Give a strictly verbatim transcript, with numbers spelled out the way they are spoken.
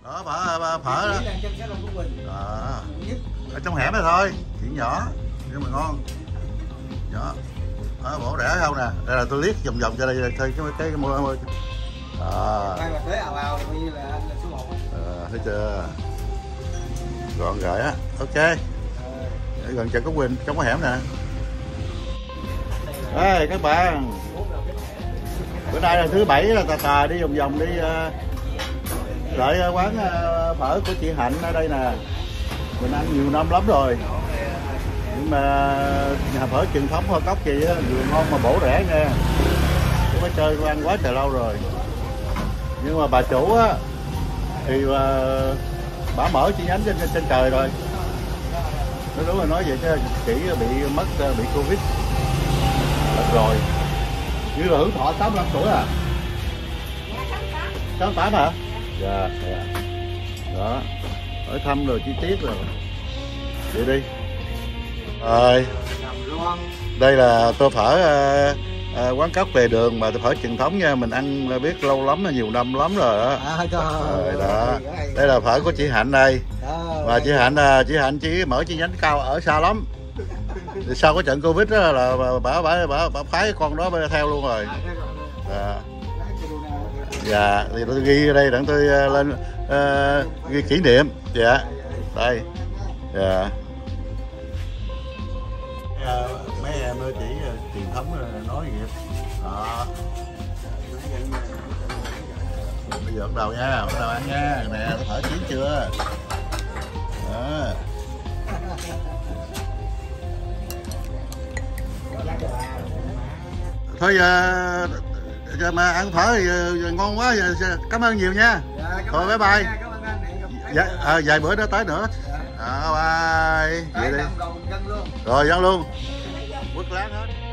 Đó, phở phở, phở đó. À, ở trong hẻm này thôi, chuyện nhỏ nhưng mà ngon. Nhỏ. Đó, bổ rẻ không nè. Đây là tôi liếc vòng vòng cho đây là cái cái cái mua. À. Đây mà tới ào ào coi như là anh là số một. À, thấy chưa? Gọn gàng á. Ok. Ở gần chợ Cúc Quỳnh trong cái hẻm nè. Đây các bạn. Bữa nay là thứ bảy là tà tà đi vòng vòng đi uh, lại quán uh, phở của chị Hạnh ở đây nè. Mình ăn nhiều năm lắm rồi. Nhưng mà nhà phở truyền thống Hoa Cốc gì á vừa ngon mà bổ rẻ nha. Tôi mới chơi tôi ăn quá trời lâu rồi. Nhưng mà bà chủ á thì uh, bà mở chi nhánh trên trên trời rồi. Nó đúng là nói vậy chứ chỉ bị mất bị Covid mất rồi. Như là hưởng thọ sáu mươi lăm tuổi à? sáu mươi tám hả? Dạ, dạ. Đó. Hỏi thăm rồi chi tiết rồi. Vậy đi. Rồi. Đây là tô phở uh, uh, quán cóc lề đường mà tô phở truyền thống nha, mình ăn biết lâu lắm là nhiều năm lắm rồi đó. À, rồi đó. Đây là phở của chị Hạnh đây. Và chị Hạnh chị Hạnh chỉ mở chi nhánh cao ở xa lắm. Thì sau cái trận Covid đó là bà bà bà, bà phái con đó theo luôn rồi. À. Dạ, thì tôi ghi ở đây để tôi lên uh, ghi kỷ niệm. Dạ. Đây. Dạ. À, mấy em chỉ uh, truyền thống nói nghiệp. Đó. Bây giờ bắt đầu nha, bắt đầu ăn nha. Nè, tôi thở chín chưa? Đó. Thôi giờ giờ mà ăn phở thì giờ ngon quá, giờ cảm ơn nhiều nha. Dạ, thôi bye bye. Cảm ơn anh. Dạ, à, vài bữa đó tới nữa. À, bye. Vậy đi. Rồi dân luôn. Rồi dân luôn. Quất láng hết.